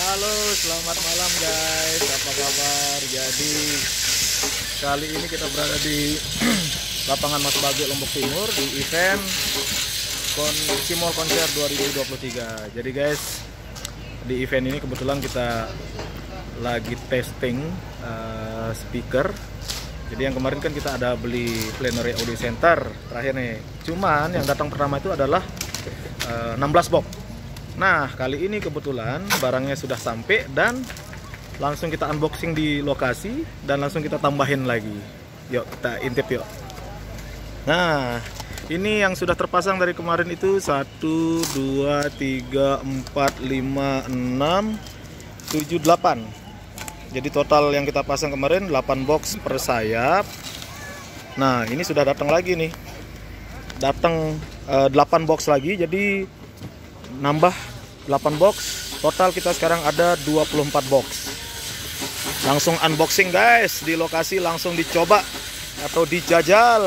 Halo, selamat malam guys. Apa kabar? Jadi kali ini kita berada di lapangan Mas Bagio Lombok Timur di event Cimol Konser 2023. Jadi guys, di event ini kebetulan kita lagi testing speaker. Jadi yang kemarin kan kita ada beli plenary audio center terakhir nih. Cuman yang datang pertama itu adalah 16 box. Nah, kali ini kebetulan barangnya sudah sampai dan langsung kita unboxing di lokasi dan langsung kita tambahin lagi. Yuk, kita intip yuk. Nah, ini yang sudah terpasang dari kemarin itu 1, 2, 3, 4, 5, 6, 7, 8. Jadi total yang kita pasang kemarin 8 box per sayap. Nah, ini sudah datang lagi nih. Datang 8 box lagi, jadi nambah 8 box. Total kita sekarang ada 24 box. Langsung unboxing guys, di lokasi langsung dicoba atau dijajal.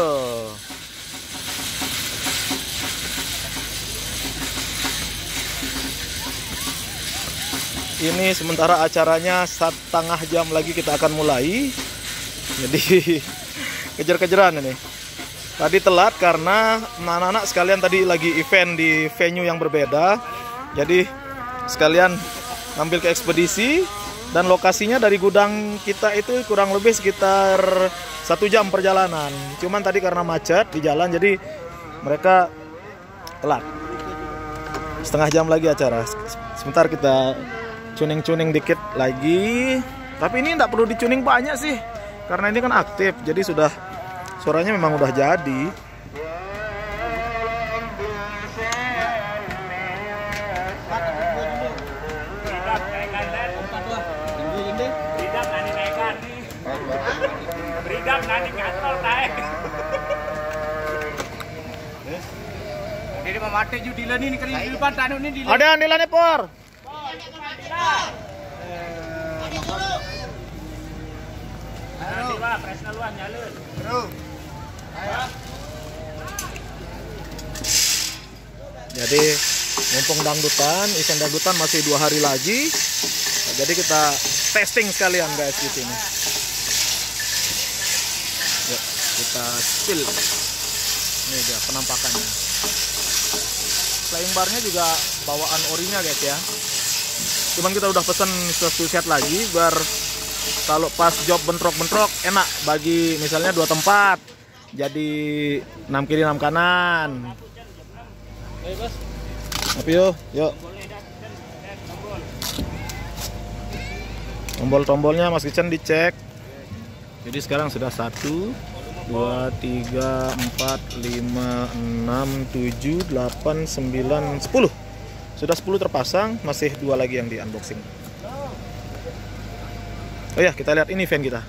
Ini sementara acaranya 1,5 jam lagi kita akan mulai. Jadi kejar-kejaran ini. Tadi telat karena anak-anak sekalian tadi lagi event di venue yang berbeda. Jadi sekalian ngambil ke ekspedisi dan lokasinya dari gudang kita itu kurang lebih sekitar 1 jam perjalanan. Cuman tadi karena macet di jalan jadi mereka telat. 1,5 jam lagi acara. Sebentar kita tuning-tuning dikit lagi. Tapi ini tidak perlu dicuning banyak sih. Karena ini kan aktif, jadi sudah suaranya memang udah jadi. Ada andilannya por. Jadi mumpung dangdutan, event dangdutan masih 2 hari lagi. Jadi kita testing sekalian guys di sini. Yuk, kita spill. Ini dia penampakannya. Flying barnya juga bawaan orinya guys ya. Cuman kita udah pesen satu set lagi biar kalau pas job bentrok-bentrok enak bagi misalnya 2 tempat. Jadi 6 kiri 6 kanan. Tapi yuk. Tombol-tombolnya Mas Kitchen dicek. Jadi sekarang sudah 1, 2, 3, 4, 5, 6, 7, 8, 9, 10. Sudah 10 terpasang, masih 2 lagi yang di unboxing. Oh ya, kita lihat ini event kita.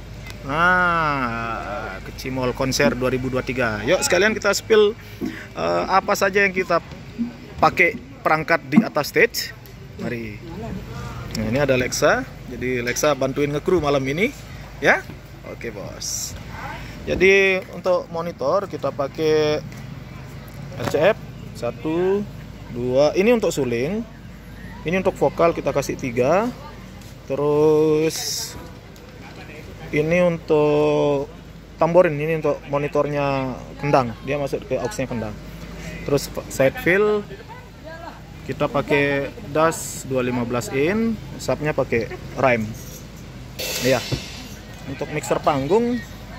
Nah, ke Cimol Konser 2023. Yuk sekalian kita spill apa saja yang kita pakai perangkat di atas stage. Mari. Nah, ini ada Lexa. Jadi Lexa bantuin nge-crew malam ini, ya. Oke, bos. Jadi untuk monitor kita pakai RCF 1, 2. Ini untuk suling. Ini untuk vokal kita kasih 3. Terus ini untuk tamborin, ini untuk monitornya kendang, dia masuk ke auxnya kendang. Terus side fill kita pakai DAS 215 in, subnya pakai rhyme. Ya. Untuk mixer panggung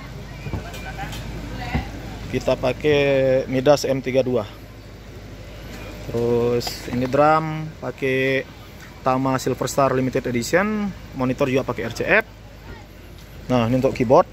kita pakai Midas M32. Terus ini drum pakai Tama Silverstar Limited Edition, monitor juga pakai RCF. Nah, ini untuk keyboard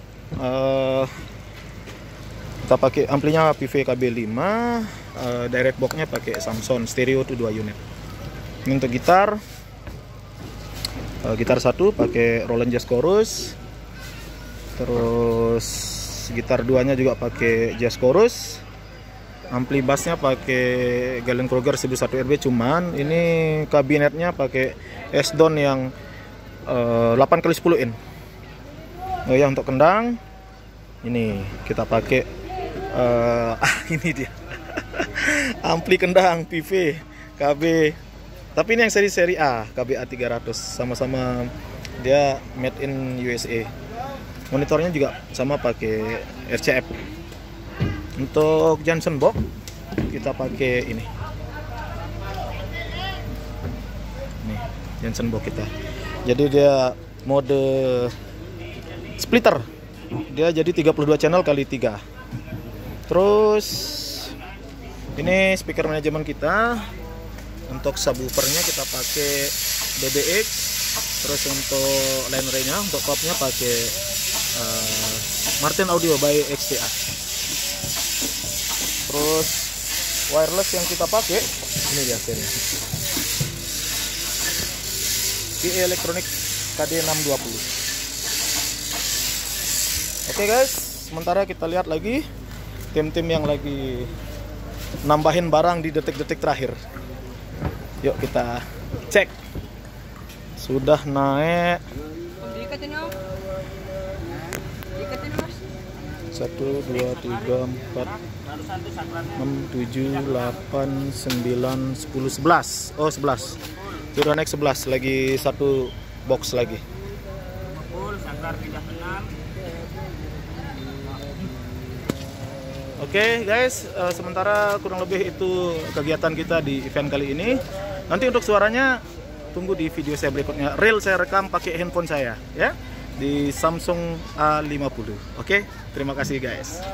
kita pakai amplinya PV KB5, direct boxnya pakai Samsung stereo itu 2 unit. Ini untuk gitar, gitar 1 pakai Roland Jazz Chorus. Terus gitar 2-nya juga pakai Jazz Chorus. Ampli bassnya pakai Galen Kruger 11 RB, cuman ini kabinetnya pakai S-Don yang 8x10 in. Oh ya, untuk kendang ini kita pakai ini dia ampli kendang PV KB Tapi ini yang seri A, KBA 300, sama-sama dia made in USA. Monitornya juga sama pakai RCF. Untuk Johnson box kita pakai ini. Nih, Johnson box kita. Jadi dia mode splitter. Dia jadi 32 channel kali 3. Terus ini speaker manajemen kita. Untuk subwoofernya kita pakai DBX. Terus untuk line array-nya, untuk top-nya pakai Martin Audio by XTA. Terus wireless yang kita pakai ini dia hasilnya. PE Electronic KD620. Oke guys, sementara kita lihat lagi tim-tim yang lagi nambahin barang di detik-detik terakhir. Yuk kita cek. Sudah naik 1, 2, 3, 4, 6, 7, 8, 9, 10, 11. Oh 11. Sudah naik 11. Lagi satu box lagi. Oke guys, sementara kurang lebih itu kegiatan kita di event kali ini. Nanti untuk suaranya tunggu di video saya berikutnya. Real saya rekam pakai handphone saya ya, di Samsung A50. Oke, terima kasih guys.